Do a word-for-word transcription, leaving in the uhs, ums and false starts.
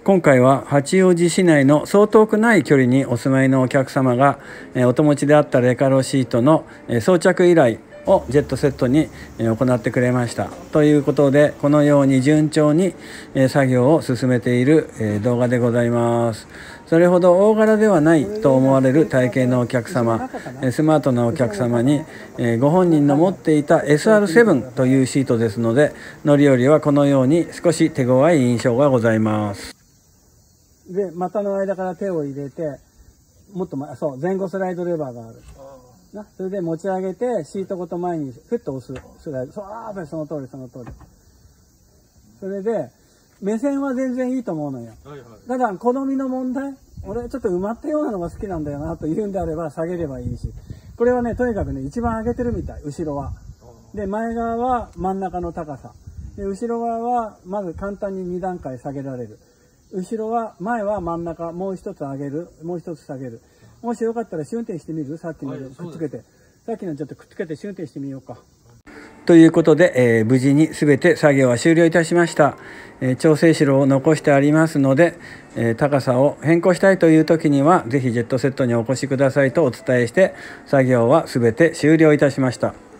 今回は八王子市内のそう遠くない距離にお住まいのお客様がお手持ちであったレカロシートの装着依頼をジェットセットに行ってくれましたということで、このように順調に作業を進めている動画でございます。それほど大柄ではないと思われる体型のお客様、スマートなお客様にご本人の持っていた エスアールセブン というシートですので、乗り降りはこのように少し手強い印象がございます。で、股の間から手を入れて、もっと前、そう、前後スライドレバーがある。な、それで持ち上げて、シートごと前にフッと押すスライド。そう、ああ、その通り、その通り。それで、目線は全然いいと思うのよ。はいはい、ただ、好みの問題、俺ちょっと埋まったようなのが好きなんだよなというんであれば下げればいいし。これはね、とにかくね、一番上げてるみたい、後ろは。で、前側は真ん中の高さ。で、後ろ側はまず簡単にに段階下げられる。後ろは、前は真ん中、もう一つ上げる、もう一つ下げる。もしよかったら試運転してみる？さっきのでくっつけて。さっきのちょっとくっつけて試運転してみようか。ということで、えー、無事に全て作業は終了いたしました。えー、調整しろを残してありますので、えー、高さを変更したいという時には、ぜひジェットセットにお越しくださいとお伝えして、作業は全て終了いたしました。